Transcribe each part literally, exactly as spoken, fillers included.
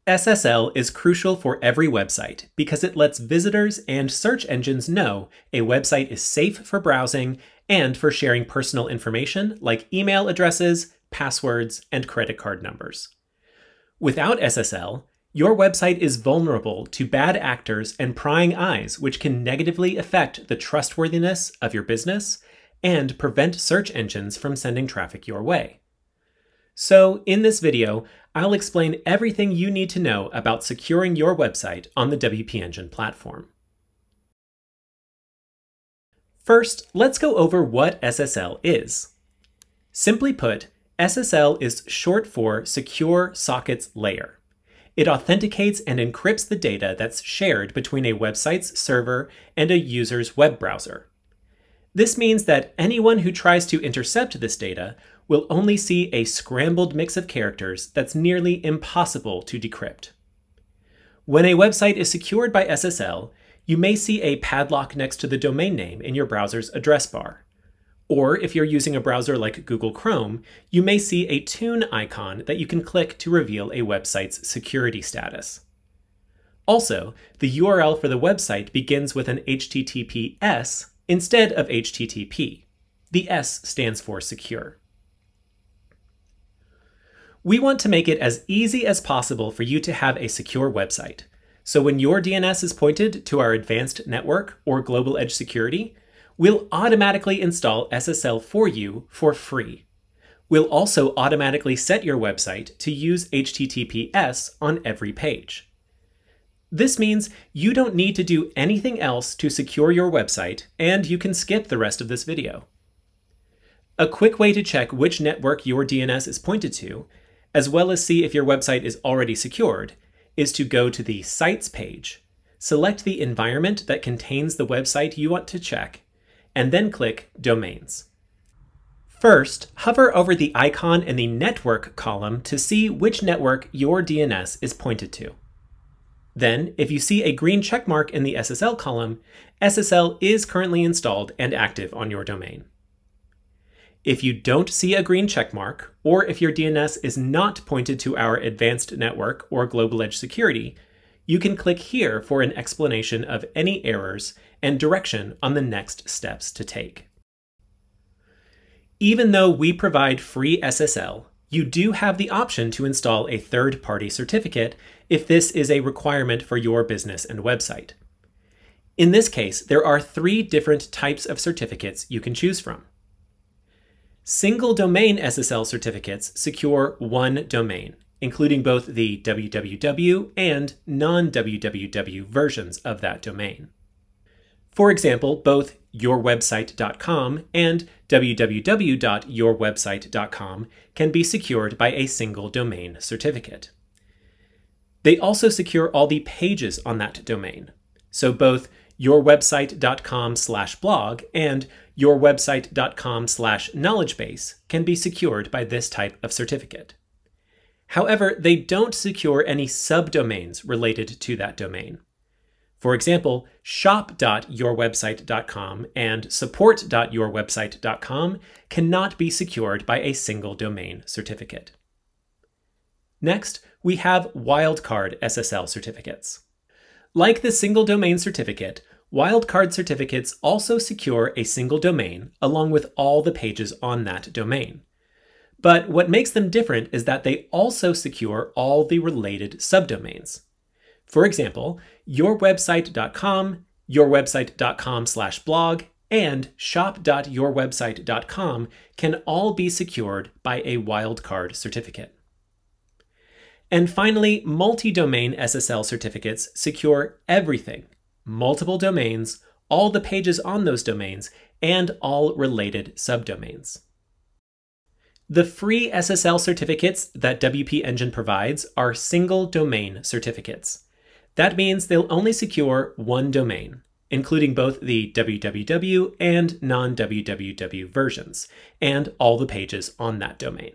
S S L is crucial for every website because it lets visitors and search engines know a website is safe for browsing and for sharing personal information like email addresses, passwords, and credit card numbers. Without S S L, your website is vulnerable to bad actors and prying eyes, which can negatively affect the trustworthiness of your business and prevent search engines from sending traffic your way. So in this video, I'll explain everything you need to know about securing your website on the W P Engine platform. First, let's go over what S S L is. Simply put, S S L is short for Secure Sockets Layer. It authenticates and encrypts the data that's shared between a website's server and a user's web browser. This means that anyone who tries to intercept this data will only see a scrambled mix of characters that's nearly impossible to decrypt. When a website is secured by S S L, you may see a padlock next to the domain name in your browser's address bar. Or if you're using a browser like Google Chrome, you may see a tune icon that you can click to reveal a website's security status. Also, the U R L for the website begins with an H T T P S instead of H T T P. The S stands for secure. We want to make it as easy as possible for you to have a secure website. So when your D N S is pointed to our advanced network or global edge security, we'll automatically install S S L for you for free. We'll also automatically set your website to use H T T P S on every page. This means you don't need to do anything else to secure your website, and you can skip the rest of this video. A quick way to check which network your D N S is pointed to, as well as see if your website is already secured, is to go to the Sites page, select the environment that contains the website you want to check, and then click Domains. First, hover over the icon in the Network column to see which network your D N S is pointed to. Then, if you see a green checkmark in the S S L column, S S L is currently installed and active on your domain. If you don't see a green checkmark, or if your D N S is not pointed to our advanced network or global edge security, you can click here for an explanation of any errors and direction on the next steps to take. Even though we provide free S S L, you do have the option to install a third-party certificate if this is a requirement for your business and website. In this case, there are three different types of certificates you can choose from. Single domain S S L certificates secure one domain, including both the W W W and non-W W W versions of that domain. For example, both your website dot com and w w w dot your website dot com can be secured by a single domain certificate. They also secure all the pages on that domain, so both your website dot com slash blog and your website dot com slash knowledge base can be secured by this type of certificate. However, they don't secure any subdomains related to that domain. For example, shop dot your website dot com and support dot your website dot com cannot be secured by a single domain certificate. Next, we have Wildcard S S L certificates. Like the single domain certificate, Wildcard certificates also secure a single domain along with all the pages on that domain. But what makes them different is that they also secure all the related subdomains. For example, your website dot com, your website dot com slash blog, and shop dot your website dot com can all be secured by a Wildcard certificate. And finally, multi-domain S S L certificates secure everything: multiple domains, all the pages on those domains, and all related subdomains. The free S S L certificates that W P Engine provides are single domain certificates. That means they'll only secure one domain, including both the W W W and non-W W W versions, and all the pages on that domain.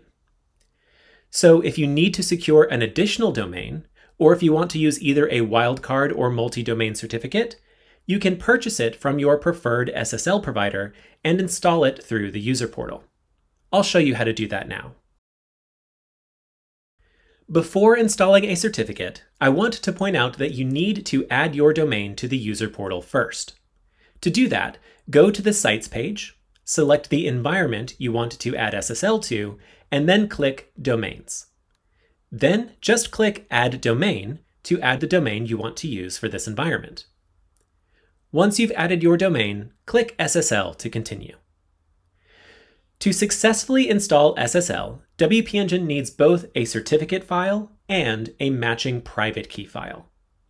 So if you need to secure an additional domain, or if you want to use either a wildcard or multi-domain certificate, you can purchase it from your preferred S S L provider and install it through the user portal. I'll show you how to do that now. Before installing a certificate, I want to point out that you need to add your domain to the user portal first. To do that, go to the Sites page, select the environment you want to add S S L to, and then click Domains. Then just click Add Domain to add the domain you want to use for this environment. Once you've added your domain, click S S L to continue. To successfully install S S L, W P Engine needs both a certificate file and a matching private key file.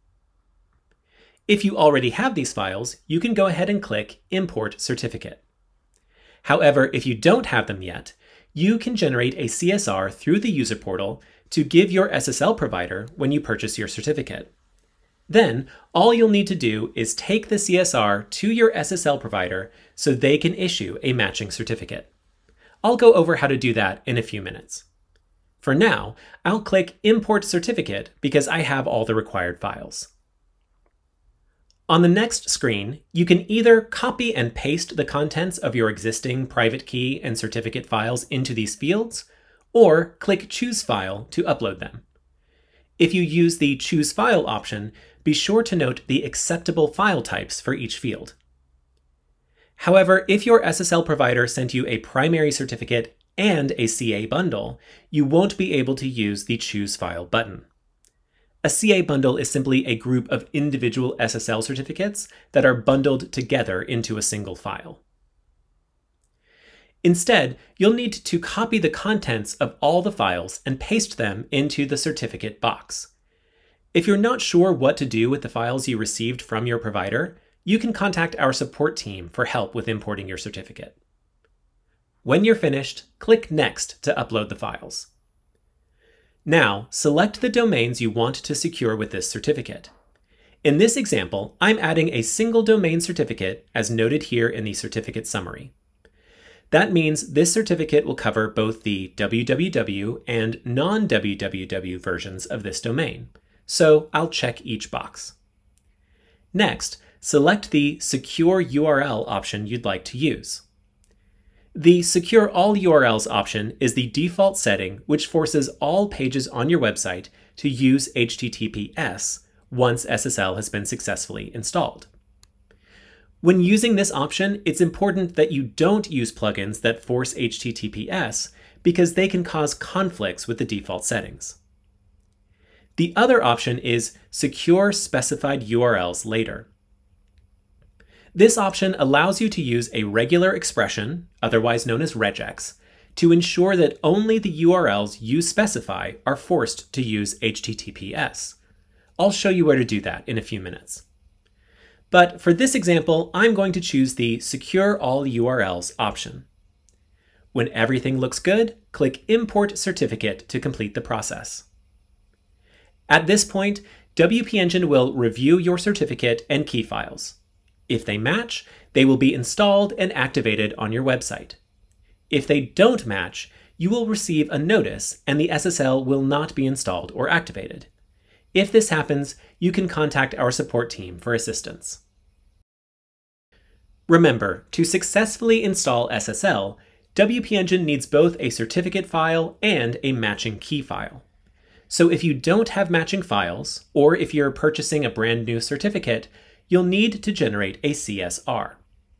If you already have these files, you can go ahead and click Import Certificate. However, if you don't have them yet, you can generate a C S R through the user portal to give your S S L provider when you purchase your certificate. Then, all you'll need to do is take the C S R to your S S L provider so they can issue a matching certificate. I'll go over how to do that in a few minutes. For now, I'll click Import Certificate because I have all the required files. On the next screen, you can either copy and paste the contents of your existing private key and certificate files into these fields, or click Choose File to upload them. If you use the Choose File option, be sure to note the acceptable file types for each field. However, if your S S L provider sent you a primary certificate and a C A bundle, you won't be able to use the Choose File button. A C A bundle is simply a group of individual S S L certificates that are bundled together into a single file. Instead, you'll need to copy the contents of all the files and paste them into the certificate box. If you're not sure what to do with the files you received from your provider, you can contact our support team for help with importing your certificate. When you're finished, click Next to upload the files. Now, select the domains you want to secure with this certificate. In this example, I'm adding a single domain certificate as noted here in the certificate summary. That means this certificate will cover both the W W W and non-W W W versions of this domain, so I'll check each box. Next, select the Secure U R L option you'd like to use. The Secure All U R Ls option is the default setting which forces all pages on your website to use H T T P S once S S L has been successfully installed. When using this option, it's important that you don't use plugins that force H T T P S because they can cause conflicts with the default settings. The other option is Secure Specified U R Ls Later. This option allows you to use a regular expression, otherwise known as regex, to ensure that only the U R Ls you specify are forced to use H T T P S. I'll show you where to do that in a few minutes. But for this example, I'm going to choose the Secure All U R Ls option. When everything looks good, click Import Certificate to complete the process. At this point, W P Engine will review your certificate and key files. If they match, they will be installed and activated on your website. If they don't match, you will receive a notice and the S S L will not be installed or activated. If this happens, you can contact our support team for assistance. Remember, to successfully install S S L, W P Engine needs both a certificate file and a matching key file. So if you don't have matching files, or if you're purchasing a brand new certificate, you'll need to generate a C S R.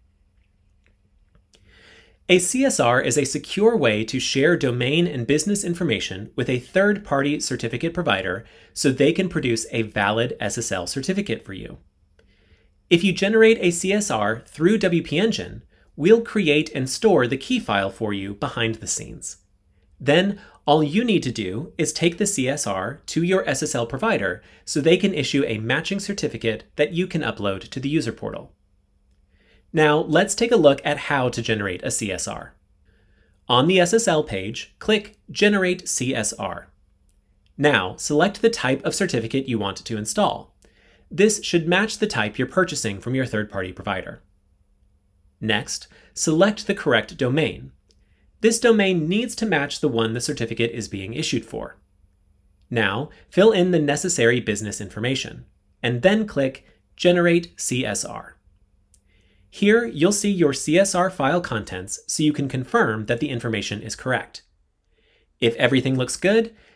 A C S R is a secure way to share domain and business information with a third-party certificate provider so they can produce a valid S S L certificate for you. If you generate a C S R through W P Engine, we'll create and store the key file for you behind the scenes. Then, all you need to do is take the C S R to your S S L provider so they can issue a matching certificate that you can upload to the user portal. Now, let's take a look at how to generate a C S R. On the S S L page, click Generate C S R. Now, select the type of certificate you want to install. This should match the type you're purchasing from your third-party provider. Next, select the correct domain. This domain needs to match the one the certificate is being issued for. Now, fill in the necessary business information, and then click Generate C S R. Here, you'll see your C S R file contents so you can confirm that the information is correct. If everything looks good,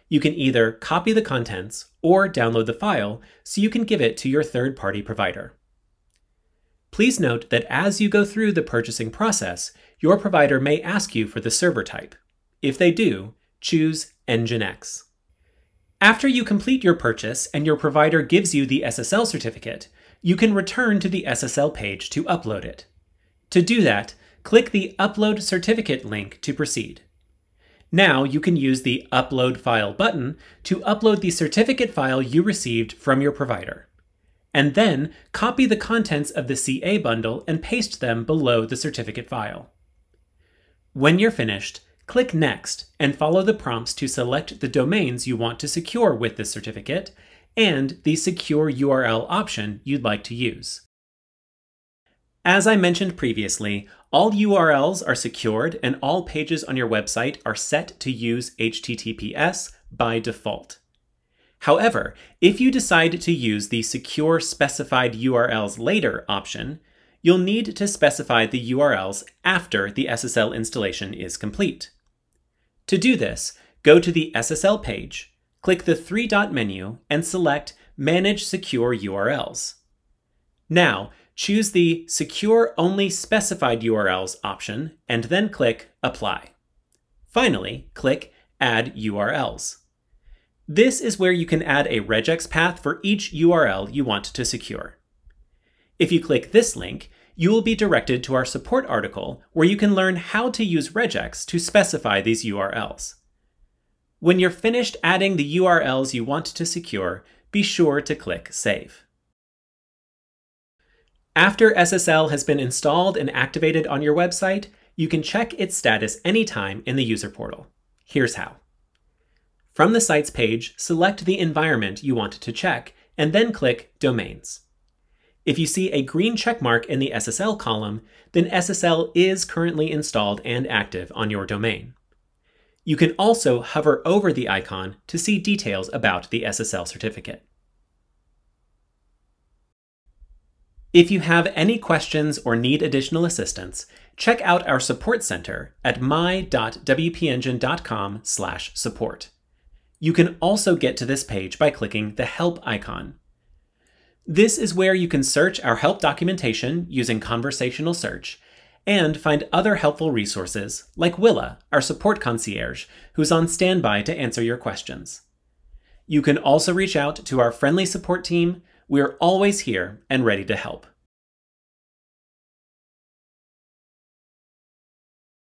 You can either copy the contents or download the file so you can give it to your third-party provider. Please note that as you go through the purchasing process, your provider may ask you for the server type. If they do, choose Nginx. After you complete your purchase and your provider gives you the S S L certificate, you can return to the S S L page to upload it. To do that, click the Upload Certificate link to proceed. Now you can use the Upload File button to upload the certificate file you received from your provider, and then copy the contents of the C A bundle and paste them below the certificate file. When you're finished, click Next and follow the prompts to select the domains you want to secure with this certificate and the Secure U R L option you'd like to use. As I mentioned previously, all U R Ls are secured and all pages on your website are set to use H T T P S by default. However, if you decide to use the Secure Specified U R Ls Later option, you'll need to specify the U R Ls after the S S L installation is complete. To do this, go to the S S L page, click the three-dot menu, and select Manage Secure U R Ls. Now, choose the Secure Only Specified U R Ls option, and then click Apply. Finally, click Add U R Ls. This is where you can add a regex path for each U R L you want to secure. If you click this link, you will be directed to our support article where you can learn how to use regex to specify these U R Ls. When you're finished adding the U R Ls you want to secure, be sure to click Save. After S S L has been installed and activated on your website, you can check its status anytime in the user portal. Here's how. From the Sites page, select the environment you want to check, and then click Domains. If you see a green checkmark in the S S L column, then S S L is currently installed and active on your domain. You can also hover over the icon to see details about the S S L certificate. If you have any questions or need additional assistance, check out our support center at my dot w p engine dot com slash support. You can also get to this page by clicking the Help icon. This is where you can search our help documentation using conversational search and find other helpful resources like Willa, our support concierge, who's on standby to answer your questions. You can also reach out to our friendly support team. We're always here and ready to help.